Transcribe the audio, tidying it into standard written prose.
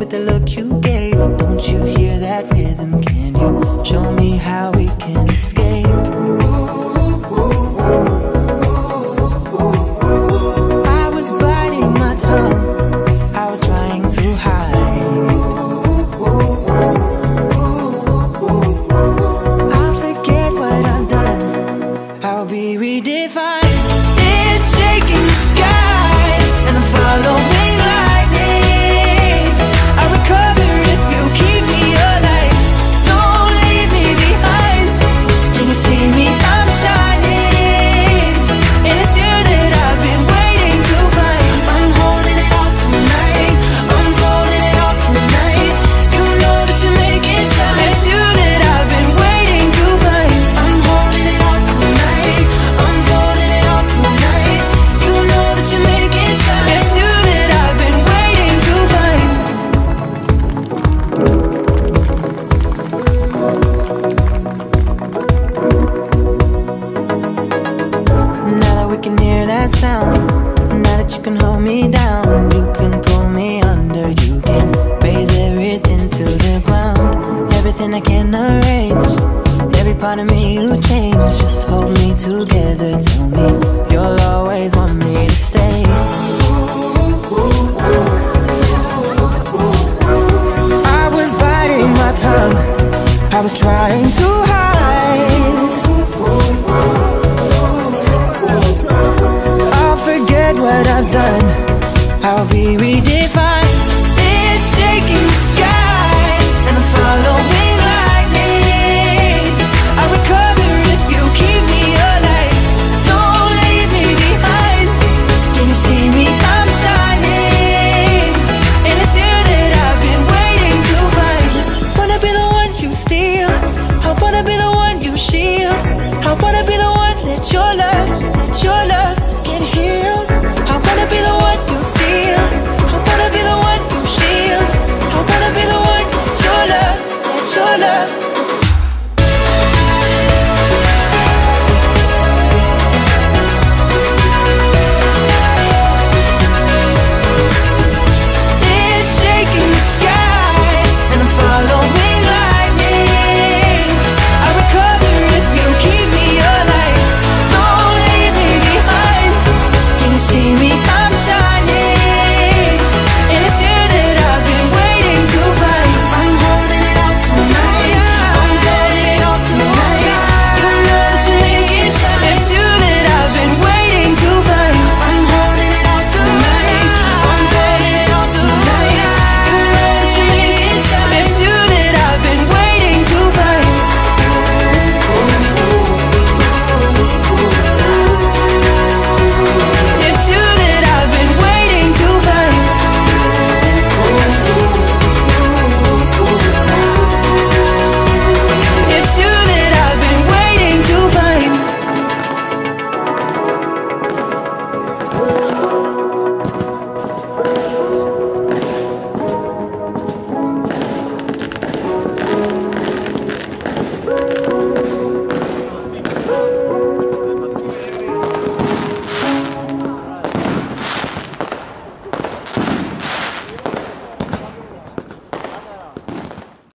with the look you gave. Don't you hear that rhythm? Can you show me how we can escape? I was biting my tongue, I was trying to hide. I'll forget what I've done, I'll be redefined. It's shaking the sky, and I'm following lightning. I'll recover if you keep me alive. Don't leave me behind. Can you see me? I'm shining, and it's you that I've been waiting to find. I'm holding it all tonight, I'm holding it all tonight. You know that you make it shine. It's you that I've been waiting to find. I'm holding it all tonight, I'm holding it all tonight. You know that you make it shine. It's you that I've been waiting to find. Now that we can hear that sound, now that you can hold me down, you can pull me under, you can raise everything to the ground. Everything I can arrange, every part of me you change. Just hold me together, tell me you'll always want me to stay. I was biting my tongue, I was trying to hide. I'll forget what I've done, I'll be redefined. It's shaking the sky, and I'm following lightning. I'll recover if you keep me alive. Don't leave me behind. Can you see me? I'm shining, and it's you that I've been waiting to find. Wanna be the one you steal, I wanna be the one you shield. I wanna be the one that your love can heal. I wanna be the one you steal, I wanna be the one you shield. I wanna be the one that your love